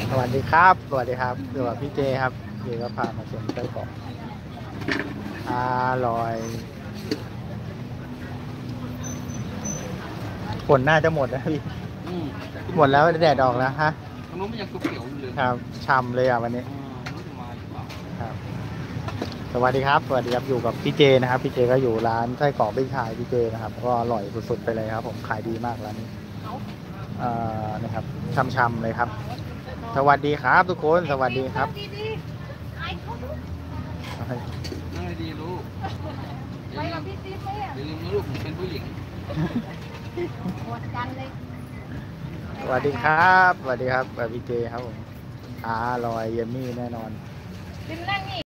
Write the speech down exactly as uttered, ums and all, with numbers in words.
สวัสดีครับสวัสดีครับสวัสดีพี่เจครับเจก็พามาชมไส้กรอกอร่อยฝนน่าจะหมดนะพี่อืมหมดแล้วแดดออกแล้วฮะทางนู้นมันยังเขียวๆอยู่เลยครับช่ำเลยอ่ะวันนี้อ่ารู้จะมาหรือเปล่าครับสวัสดีครับสวัสดีครับอยู่กับพี่เจนะครับพี่เจก็อยู่ร้านไส้กรอกพี่ชายพี่เจนะครับก็อร่อยสุดๆไปเลยครับผมขายดีมากร้านนี้เอ่อนะครับช่ำๆเลยครับสวัสดีครับทุกคนสวัสดีครับนั่งให้ดีลูกไปกับพี่ติ๊บไหมอ่ะอย่าลืมนะลูกผมเป็นผู้หญิงหมดกันเลยสวัสดีครับสวัสดีครับพี่เจครับผมอร่อยเยมมี่แน่นอนติ๊บนั่งนี่